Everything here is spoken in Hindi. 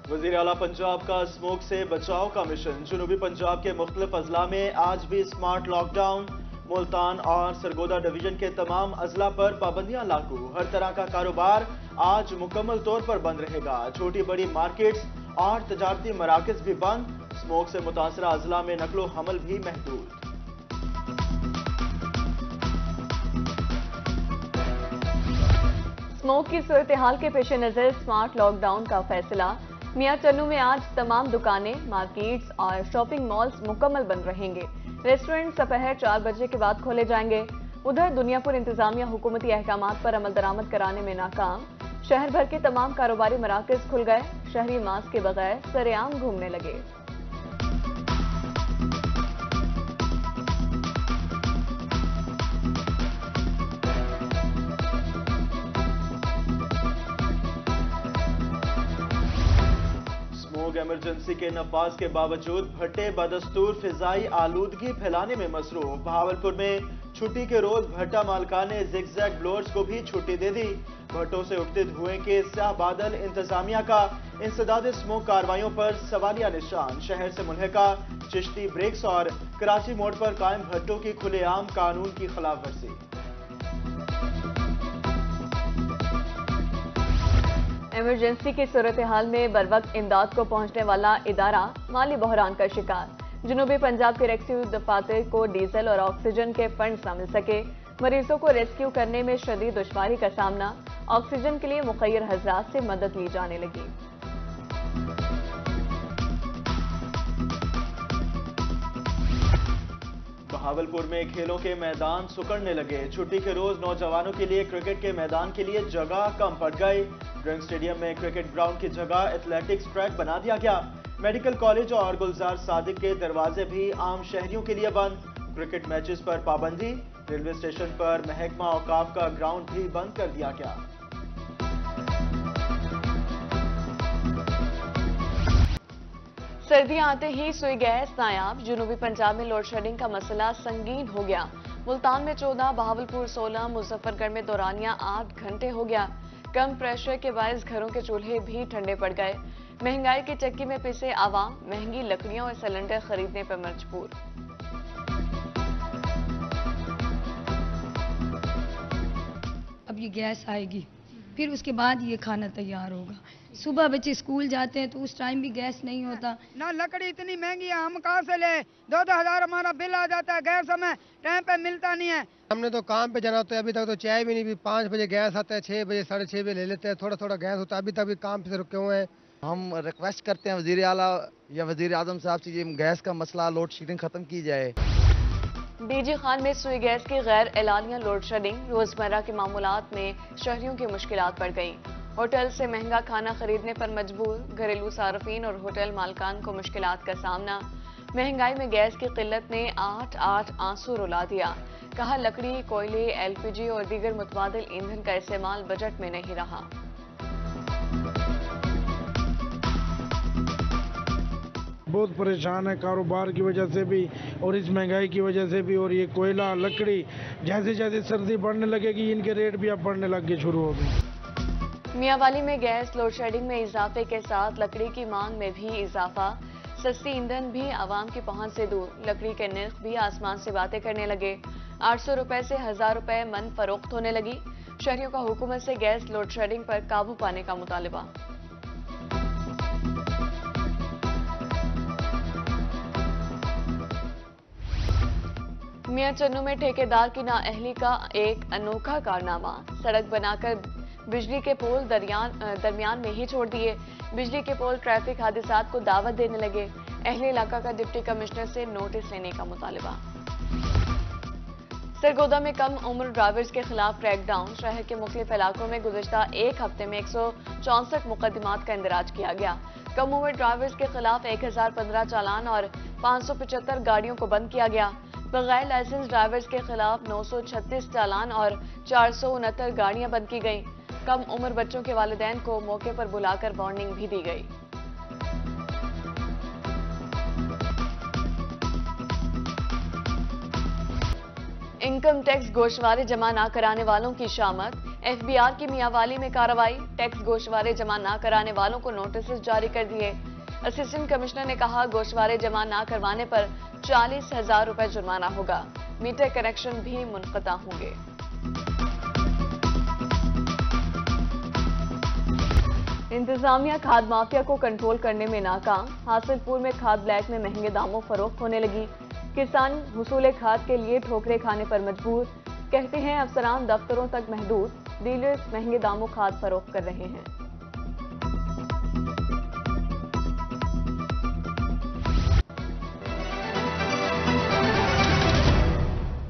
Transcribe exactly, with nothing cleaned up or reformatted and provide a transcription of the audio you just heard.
वजीर आला पंजाब का स्मोक से बचाव का मिशन। जनूबी पंजाब के मुख्तलिफ अजला में आज भी स्मार्ट लॉकडाउन। मुल्तान और सरगोदा डिवीजन के तमाम अजला पर पाबंदियां लागू। हर तरह का कारोबार आज मुकम्मल तौर पर बंद रहेगा। छोटी बड़ी मार्केट्स और तजारती मराकज भी बंद। स्मोक से मुतासरा अजला में नकलो हमल भी महदूद। स्मोक की सूरत हाल के पेश नजर स्मार्ट लॉकडाउन का फैसला। मियां चन्नू में आज तमाम दुकानें, मार्केट्स और शॉपिंग मॉल्स मुकम्मल बंद रहेंगे। रेस्टोरेंट दोपहर चार बजे के बाद खोले जाएंगे। उधर दुनियापुर इंतजामिया हुकूमती अहकामात पर अमल दरामद कराने में नाकाम। शहर भर के तमाम कारोबारी मराकज खुल गए। शहरी मास्क के बगैर सरेआम घूमने लगे। इमरजेंसी के नफाज के बावजूद भट्टे बदस्तूर फिजाई आलूदगी फैलाने में मसरूफ। बहावलपुर में छुट्टी के रोज भट्टा मालका ने जिगजैग ब्लोअर्स को भी छुट्टी दे दी। भट्टों से उठते धुएं के स्याह बादल। इंतजामिया का इंसदाद स्मोक कार्रवाइयों पर सवालिया निशान। शहर से मुल्हिका चिश्ती ब्रेक्स और कराची मोड़ पर कायम भट्टों की खुलेआम कानून की खिलाफ वर्जी। इमरजेंसी की सूरत हाल में बरवक्त इमदाद को पहुंचने वाला इदारा माली बहरान का शिकार। जनूबी पंजाब के रेस्क्यू दफातर को डीजल और ऑक्सीजन के फंड्स न मिल सके। मरीजों को रेस्क्यू करने में शदीद दुश्वारी का सामना। ऑक्सीजन के लिए मुखैर हजरात से मदद ली जाने लगी। बहावलपुर में खेलों के मैदान सुकड़ने लगे। छुट्टी के रोज नौजवानों के लिए क्रिकेट के मैदान के लिए जगह कम पड़ गई। ड्रिंक स्टेडियम में क्रिकेट ग्राउंड की जगह एथलेटिक्स ट्रैक बना दिया गया। मेडिकल कॉलेज और गुलजार सादिक के दरवाजे भी आम शहरियों के लिए बंद। क्रिकेट मैचेस पर पाबंदी। रेलवे स्टेशन पर महकमा औकाफ का ग्राउंड भी बंद कर दिया गया। सर्दियां आते ही सुई गैस नायाब। जनूबी पंजाब में लोड शेडिंग का मसला संगीन हो गया। मुल्तान में चौदह, बहावलपुर सोलह, मुजफ्फरगढ़ में दौरानिया आठ घंटे हो गया। कम प्रेशर के बायस घरों के चूल्हे भी ठंडे पड़ गए। महंगाई की चक्की में पिसे आवाम महंगी लकड़ियों और सिलेंडर खरीदने पर मजबूर। अब ये गैस आएगी, फिर उसके बाद ये खाना तैयार होगा। सुबह बच्चे स्कूल जाते हैं तो उस टाइम भी गैस नहीं होता। ना लकड़ी इतनी महंगी है, हम कहाँ से ले? दो दो हजार हमारा बिल आ जाता है। गैस हमें टाइम पे मिलता नहीं है। हमने तो काम पे जाना होता है, अभी तक तो चाय भी नहीं पी। पाँच बजे गैस आता है, छह बजे साढ़े छह बजे ले लेते हैं। थोड़ा थोड़ा गैस होता है, अभी तक भी काम पे रुके हुए हैं। हम रिक्वेस्ट करते हैं वजीर आला या वजीर आजम साहब से, ये गैस का मसला लोड शेडिंग खत्म की जाए। डीजी खान में सुई गैस की गैर एलानिया लोड शेडिंग। रोजमर्रा के मामूलात में शहरियों की मुश्किलात बढ़ गई। होटल से महंगा खाना खरीदने पर मजबूर। घरेलू सार्फिन और होटल मालकान को मुश्किलात का सामना। महंगाई में गैस की किल्लत ने आठ आठ आंसू रुला दिया। कहा लकड़ी, कोयले, एलपीजी और दीगर मुतबादिल ईंधन का इस्तेमाल बजट में नहीं रहा। बहुत परेशान है कारोबार की वजह से भी और इस महंगाई की वजह से भी। और ये कोयला, लकड़ी, जैसे जैसे सर्दी बढ़ने लगेगी इनके रेट भी अब बढ़ने लग गए, शुरू हो गए। मियांवाली में गैस लोड शेडिंग में इजाफे के साथ लकड़ी की मांग में भी इजाफा। सस्ती ईंधन भी आवाम की पहुंच से दूर। लकड़ी के नर्ख भी आसमान से बातें करने लगे। आठ सौ रुपए से हजार रुपए मन फरोख्त होने लगी। शहरियों का हुकूमत से गैस लोड शेडिंग पर काबू पाने का मुतालिबा। मियां चन्नू में ठेकेदार की नाअहली का एक अनोखा कारनामा। सड़क बनाकर बिजली के पोल दरमियान में ही छोड़ दिए। बिजली के पोल ट्रैफिक हादसात को दावत देने लगे। अहले इलाका का डिप्टी कमिश्नर से नोटिस लेने का मुतालिबा। सरगोदा में कम उम्र ड्राइवर्स के खिलाफ क्रैकडाउन। शहर के मुख्तलिफ इलाकों में गुज़श्ता एक हफ्ते में एक सौ चौंसठ मुकदमात का इंदराज किया गया। कम उम्र ड्राइवर्स के खिलाफ एक हजार पंद्रह चालान और पाँच सौ पचहत्तर गाड़ियों को बंद किया गया। बगैर लाइसेंस ड्राइवर्स के खिलाफ नौ सौ छत्तीस चालान और चार सौ उनहत्तर गाड़ियां बंद की गईं। कम उम्र बच्चों के वालिदैन को मौके पर बुलाकर वार्निंग भी दी गई। इनकम टैक्स गोशवारे जमा न कराने वालों की शामत। एफबीआर की मियांवाली में कार्रवाई, टैक्स गोशवारे जमा न कराने वालों को नोटिस जारी कर दिए। असिस्टेंट कमिश्नर ने कहा, गोशवारे जमा न करवाने पर चालीस हजार रुपए जुर्माना होगा। मीटर कनेक्शन भी मुनक़ता होंगे। इंतजामिया खाद माफिया को कंट्रोल करने में नाकाम, हासिलपुर में खाद ब्लैक में महंगे दामों फरोख्त होने लगी। किसान हुसूल खाद के लिए ठोकरें खाने पर मजबूर, कहते हैं अफसरान दफ्तरों तक महदूद, डीलर्स महंगे दामों खाद फरोख्त कर रहे हैं।